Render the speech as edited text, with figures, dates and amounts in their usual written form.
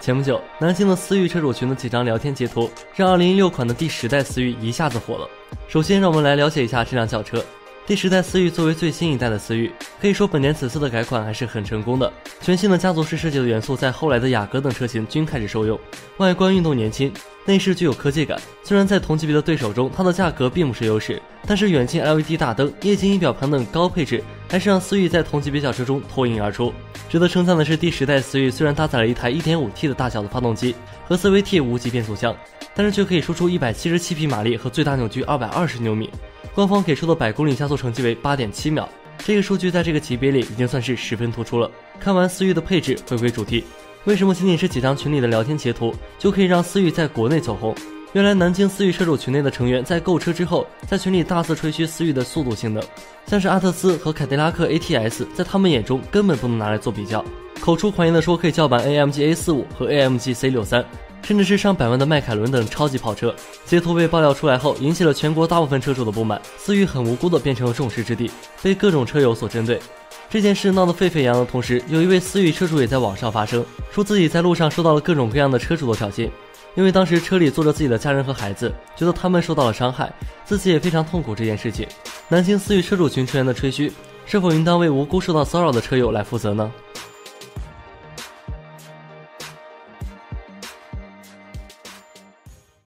前不久，南京的思域车主群的几张聊天截图，让2016款的第10代思域一下子火了。首先，让我们来了解一下这辆轿车。第10代思域作为最新一代的思域，可以说本年此次的改款还是很成功的。全新的家族式设计的元素在后来的雅阁等车型均开始受用，外观运动年轻，内饰具有科技感。虽然在同级别的对手中，它的价格并不是优势，但是远近 LED 大灯、液晶仪表盘等高配置，还是让思域在同级别轿车中脱颖而出。值得称赞的是，第10代思域虽然搭载了一台 1.5T 的大小的发动机和 CVT 无级变速箱，但是却可以输出177匹马力和最大扭矩220牛米。官方给出的100公里加速成绩为 8.7 秒，这个数据在这个级别里已经算是十分突出了。看完思域的配置，回归主题，为什么仅仅是几张群里的聊天截图就可以让思域在国内走红？原来南京思域车主群内的成员在购车之后，在群里大肆吹嘘思域的速度性能，像是阿特兹和凯迪拉克 ATS 在他们眼中根本不能拿来做比较，口出狂言的说可以叫板 AMG A45 和 AMG C63，甚至是上百万的迈凯伦等超级跑车。截图被爆料出来后，引起了全国大部分车主的不满，思域很无辜的变成了众矢之的，被各种车友所针对。这件事闹得沸沸扬扬的同时，有一位思域车主也在网上发声，说自己在路上受到了各种各样的车主的挑衅，因为当时车里坐着自己的家人和孩子，觉得他们受到了伤害，自己也非常痛苦这件事情。南京思域车主群成员的吹嘘，是否应当为无辜受到骚扰的车友来负责呢？